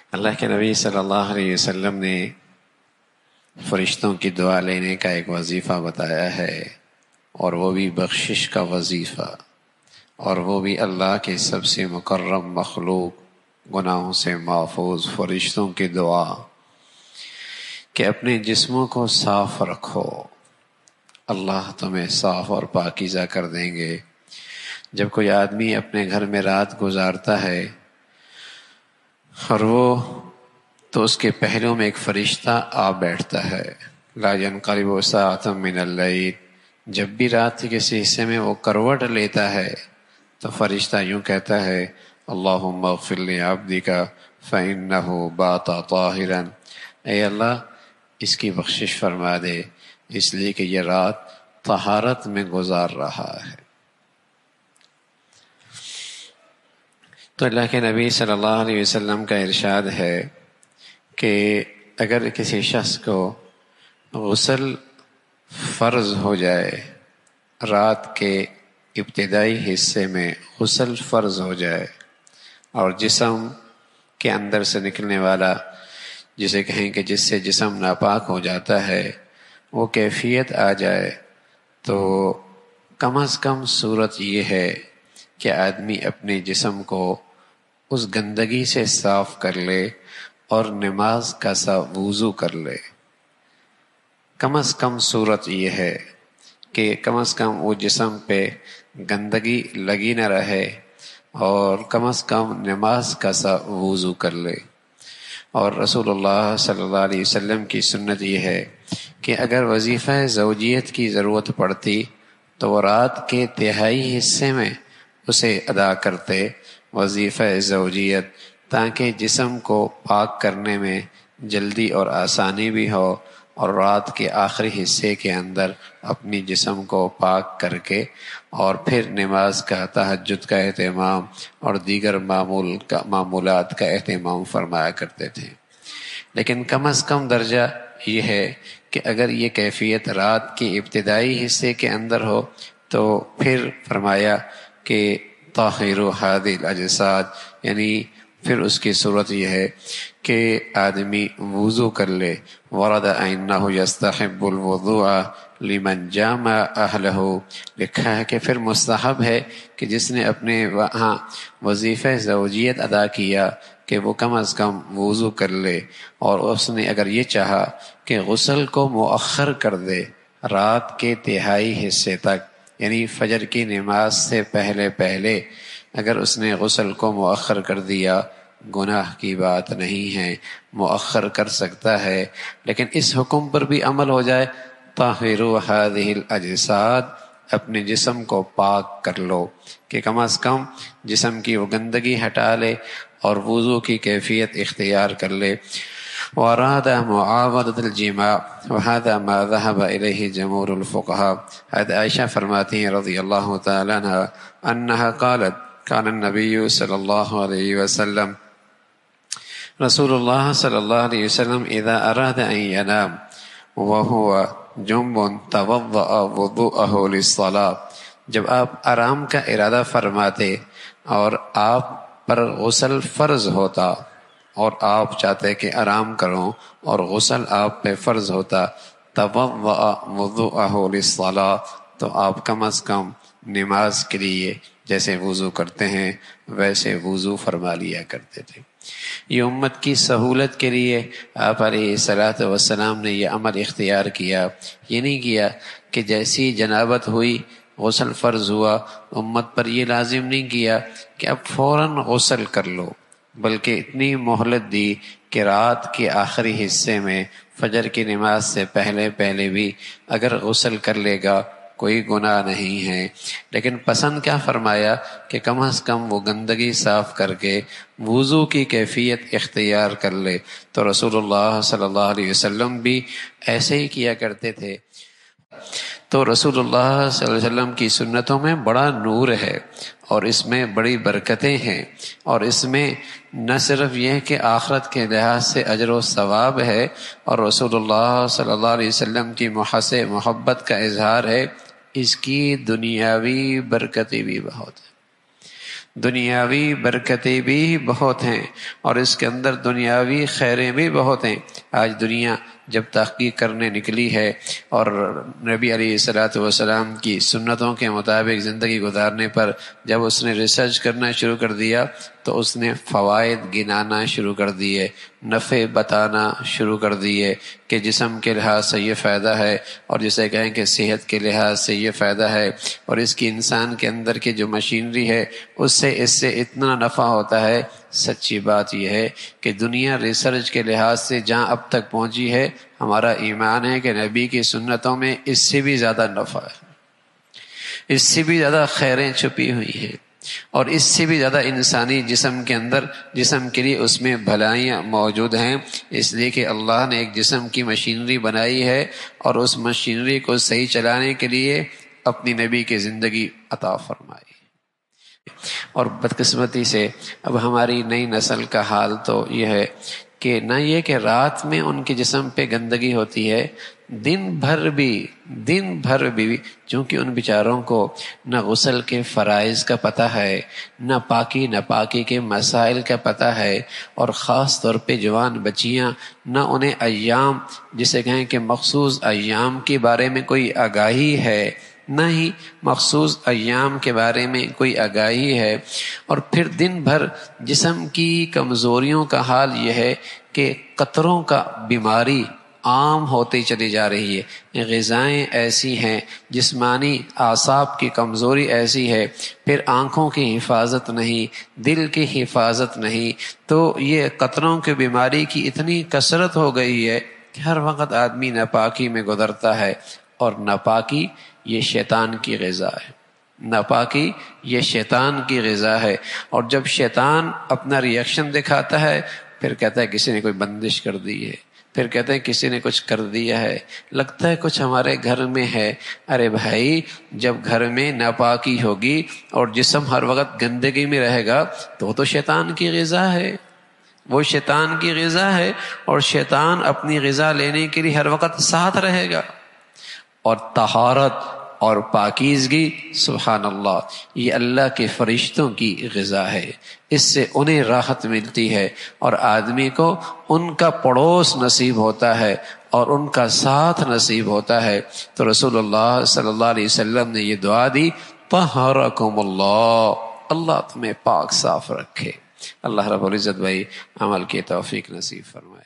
اللہ کے نبی صلی اللہ علیہ وسلم نے فرشتوں کی دعا لینے کا ایک وظیفہ بتایا ہے، اور وہ بھی بخشش کا وظیفہ، اور وہ بھی اللہ کے سب سے مکرم مخلوق، گناہوں سے محفوظ فرشتوں کی دعا کہ اپنے جسموں کو صاف رکھو، اللہ تمہیں صاف اور پاکیزہ کر دیں گے۔ جب کوئی آدمی اپنے گھر میں رات گزارتا ہے اور وہ تو اس کے پہلو میں ایک فرشتہ آ بیٹھتا ہے، لا ينقلب ساعة من اللیل، جب بھی رات کے کسی حصے میں وہ کروٹ لیتا ہے تو فرشتہ یوں کہتا ہے، اللہم اغفر لعبدک فإنہ بات طاہرا، اے اللہ اس کی بخشش فرما دے اس لیے کہ یہ رات طہارت میں گزار رہا ہے۔ تو اللہ کے نبی صلی اللہ علیہ وسلم کا ارشاد ہے کہ اگر کسی شخص کو غسل فرض ہو جائے، رات کے ابتدائی حصے میں غسل فرض ہو جائے، اور جسم کے اندر سے نکلنے والا، جسے کہیں کہ جس سے جسم ناپاک ہو جاتا ہے، وہ کیفیت آ جائے، تو کم از کم صورت یہ ہے کہ آدمی اپنے جسم کو اس گندگی سے صاف کر لے اور نماز کا سا وضو کر لے۔ کم از کم صورت یہ ہے کہ کم از کم وہ جسم پہ گندگی لگی نہ رہے، اور کم از کم نماز کا سا وضو کر لے۔ اور رسول اللہ صلی اللہ علیہ وسلم کی سنت یہ ہے کہ اگر وظیفہ زوجیت کی ضرورت پڑتی تو وہ رات کے تہائی حصے میں اسے ادا کرتے، وظیفہ زوجیت، تاکہ جسم کو پاک کرنے میں جلدی اور آسانی بھی ہو، اور رات کے آخری حصے کے اندر اپنی جسم کو پاک کر کے اور پھر نماز کا، تہجد کا اہتمام اور دیگر معمولات کا اہتمام فرمایا کرتے تھے۔ لیکن کم از کم درجہ یہ ہے کہ اگر یہ کیفیت رات کے ابتدائی حصے کے اندر ہو تو پھر فرمایا کہ طاہروا ہذہ الاجساد، یعنی پھر اس کی صورت یہ ہے کہ آدمی وضو کر لے۔ ورد انہ یستحب الوضوء لمن جامع اہلہ، لکھا ہے کہ پھر مستحب ہے کہ جس نے اپنے وہاں وظیفہ زوجیت ادا کیا کہ وہ کم از کم وضو کر لے، اور اس نے اگر یہ چاہا کہ غسل کو مؤخر کر دے رات کے تہائی حصے تک، یعنی فجر کی نماز سے پہلے اگر اس نے غسل کو مؤخر کر دیا، گناہ کی بات نہیں ہے، مؤخر کر سکتا ہے۔ لیکن اس حکم پر بھی عمل ہو جائے، طاہروا ہذہ الاجساد، اپنے جسم کو پاک کر لو، کہ کم از کم جسم کی وہ گندگی ہٹا لے اور وضو کی کیفیت اختیار کر لے۔ واراد معاودۃ الجماع وهذا ما ذهب الیہ جمہور الفقہاء، حضرت عائشہ فرماتی ہیں رضی اللہ تعالی عنہا انہا قالت کان النبی صلی اللہ علیہ وسلم، رسول اللہ صلی اللہ علیہ وسلم اذا اراد ان ینام وهو جنب توضأ وضوءه للصلاة، جب آپ آرام کا ارادہ فرماتے اور آپ پر غسل فرض ہوتا اور آپ چاہتے کہ آرام کرو اور غسل آپ پہ فرض ہوتا، توضأ وضوءه للصلاة، تو آپ کم از کم نماز کے لیے جیسے وضو کرتے ہیں ویسے وضو فرما لیا کرتے تھے۔ یہ امت کی سہولت کے لیے آپ علیہ الصلوۃ والسلام نے یہ عمل اختیار کیا۔ یہ نہیں کیا کہ جیسی جنابت ہوئی غسل فرض ہوا، امت پر یہ لازم نہیں کیا کہ اب فوراً غسل کر لو، بلکہ اتنی مہلت دی کہ رات کے آخری حصے میں فجر کی نماز سے پہلے بھی اگر غسل کر لے گا کوئی گناہ نہیں ہے۔ لیکن پسند کیا فرمایا کہ کم از کم وہ گندگی صاف کر کے وضو کی کیفیت اختیار کر لے۔ تو رسول اللہ صلی اللہ علیہ وسلم بھی ایسے ہی کیا کرتے تھے۔ تو رسول اللہ صلی اللہ علیہ وسلم کی سنتوں میں بڑا نور ہے، اور اس میں بڑی برکتیں ہیں، اور اس میں نہ صرف یہ کہ آخرت کے لحاظ سے اجر و ثواب ہے، اور رسول اللہ صلی اللہ علیہ وسلم کی محبت کا اظہار ہے، اس کی دنیاوی برکتیں بھی بہت ہیں۔ دنیاوی برکتیں بھی بہت ہیں اور اس کے اندر دنیاوی خیریں بھی بہت ہیں۔ آج دنیا جب تحقیق کرنے نکلی ہے اور نبی علیہ الصلوۃ والسلام کی سنتوں کے مطابق زندگی گزارنے پر جب اس نے ریسرچ کرنا شروع کر دیا تو اس نے فوائد گنانا شروع کر دیے، نفع بتانا شروع کر دیے کہ جسم کے لحاظ سے یہ فائدہ ہے، اور جسے کہیں کہ صحت کے لحاظ سے یہ فائدہ ہے، اور اس کی انسان کے اندر کی جو مشینری ہے اس سے اتنا نفع ہوتا ہے۔ سچی بات یہ ہے کہ دنیا ریسرچ کے لحاظ سے جہاں اب تک پہنچی ہے، ہمارا ایمان ہے کہ نبی کی سنتوں میں اس سے بھی زیادہ نفع ہے، اس سے بھی زیادہ خیریں چھپی ہوئی ہیں، اور اس سے بھی زیادہ انسانی جسم کے اندر، جسم کے لیے اس میں بھلائیاں موجود ہیں، اس لیے کہ اللہ نے ایک جسم کی مشینری بنائی ہے اور اس مشینری کو صحیح چلانے کے لیے اپنی نبی کی زندگی عطا فرمائی۔ اور بدقسمتی سے اب ہماری نئی نسل کا حال تو یہ ہے کہ نہ یہ کہ رات میں ان کے جسم پہ گندگی ہوتی ہے، دن بھر بھی چونکہ ان بیچاروں کو نہ غسل کے فرائض کا پتہ ہے، نہ پاکی ناپاکی کے مسائل کا پتہ ہے، اور خاص طور پہ جوان بچیاں نہ انہیں ایام، جسے کہیں کہ مخصوص ایام کے بارے میں کوئی آگاہی ہے، نہ ہی مخصوص ایام کے بارے میں کوئی آگاہی ہے، اور پھر دن بھر جسم کی کمزوریوں کا حال یہ ہے کہ قطروں کا بیماری عام ہوتی چلی جا رہی ہے، غذائیں ایسی ہیں، جسمانی اعصاب کی کمزوری ایسی ہے، پھر آنکھوں کی حفاظت نہیں، دل کی حفاظت نہیں، تو یہ قطروں کی بیماری کی اتنی کثرت ہو گئی ہے کہ ہر وقت آدمی ناپاکی میں گزرتا ہے، اور ناپاکی یہ شیطان کی غذا ہے، ناپاکی یہ شیطان کی غذا ہے، اور جب شیطان اپنا ری ایکشن دکھاتا ہے پھر کہتا ہے کسی نے کوئی بندش کر دی ہے، پھر کہتے ہیں کسی نے کچھ کر دیا ہے، لگتا ہے کچھ ہمارے گھر میں ہے۔ ارے بھائی، جب گھر میں ناپاکی ہوگی اور جسم ہر وقت گندگی میں رہے گا تو وہ تو شیطان کی غذا ہے، وہ شیطان کی غذا ہے، اور شیطان اپنی غذا لینے کے لیے ہر وقت ساتھ رہے گا۔ اور طہارت اور پاکیزگی، سبحان اللہ، یہ اللہ کے فرشتوں کی غذا ہے، اس سے انہیں راحت ملتی ہے، اور آدمی کو ان کا پڑوس نصیب ہوتا ہے اور ان کا ساتھ نصیب ہوتا ہے۔ تو رسول اللہ صلی اللہ علیہ وسلم نے یہ دعا دی، طہرکم اللہ، اللہ تمہیں پاک صاف رکھے۔ اللہ رب العزت بھائی عمل کی توفیق نصیب فرمائے۔